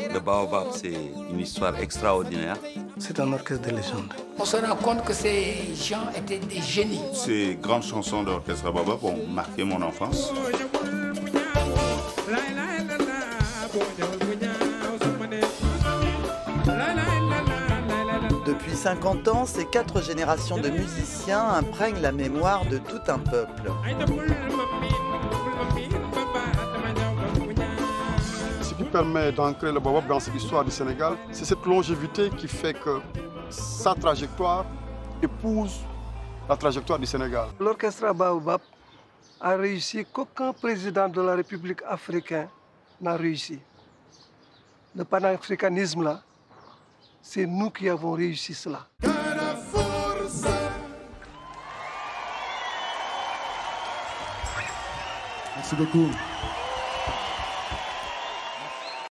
Le Baobab, c'est une histoire extraordinaire. C'est un orchestre de légende. On se rend compte que ces gens étaient des génies. Ces grandes chansons de l'orchestre Baobab ont marqué mon enfance. Depuis 50 ans, ces 4 générations de musiciens imprègnent la mémoire de tout un peuple. Ce qui permet d'ancrer le Baobab dans cette histoire du Sénégal, c'est cette longévité qui fait que sa trajectoire épouse la trajectoire du Sénégal. L'orchestre Baobab a réussi qu'aucun président de la République africaine n'a réussi. Le panafricanisme, là, c'est nous qui avons réussi cela. Merci beaucoup.